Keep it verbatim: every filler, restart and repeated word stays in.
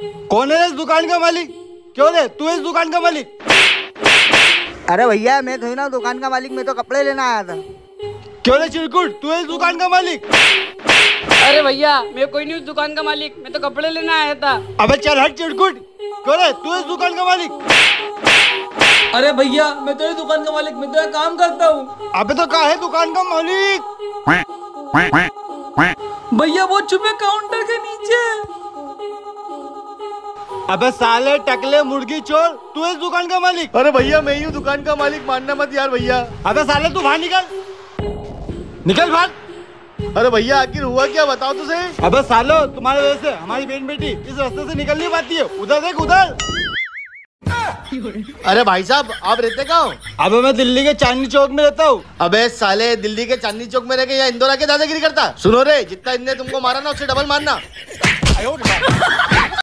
कौन है इस दुकान का मालिक? क्यों रे, तू है इस दुकान का मालिक? अरे भैया मैं थोड़ी ना दुकान का मालिक, मैं तो कपड़े लेना आया था। क्यों रे चिरकुट, तू है इस दुकान का मालिक? अरे भैया मैं कोई नहीं उस दुकान का मालिक, मैं तो कपड़े लेना आया था। अबे चल हट चिरकुट। क्यों रे, तू है इस दुकान का मालिक? अरे भैया मैं तो इस दुकान का मालिक, मैं तो यहाँ काम करता हूँ। अबे तो कहाँ है दुकान का मालिक? भैया वो छुपे काउंटर के नीचे। अबे साले टकले मुर्गी चोर, तू इस दुकान का मालिक? अरे भैया मैं ही हूँ दुकान का मालिक, मानना मत यार भैया। अबे साले तू बाहर निकल, निकल बाहर। अरे भैया आखिर हुआ क्या, बताओ तो सही। अबे सालो तुम्हारे वजह से हमारी बहन बेटी इस रास्ते से निकल नहीं पाती है। उधर देख उधर। अरे भाई साहब आप रहते कहाँ हो? अबे मैं दिल्ली के चांदनी चौक में रहता हूँ। अबे साले दिल्ली के चांदनी चौक में रह के या इंदौर आके दादागिरी करता? सुनो रे, जितना इनने तुमको मारा ना उससे डबल मारना।